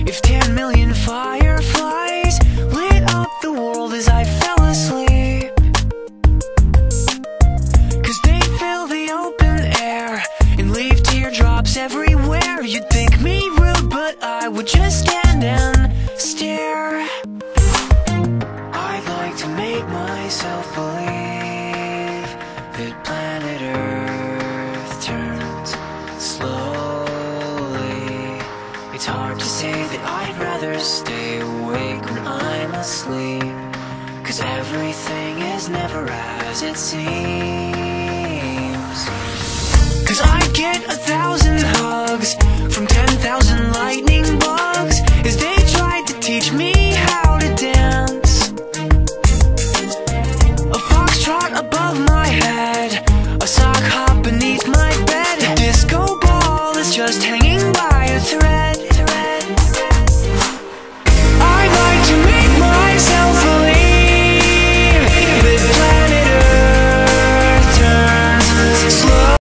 If 10 million fireflies lit up the world as I fell asleep, 'cause they fill the open air and leave teardrops everywhere. You'd think me rude, but I would just stand and stare. I'd like to make myself believe that planet Earth turns slowly. It's hard to say that I'd rather stay awake when I'm asleep, 'cause everything is never as it seems. 'Cause I'd get 1,000 hugs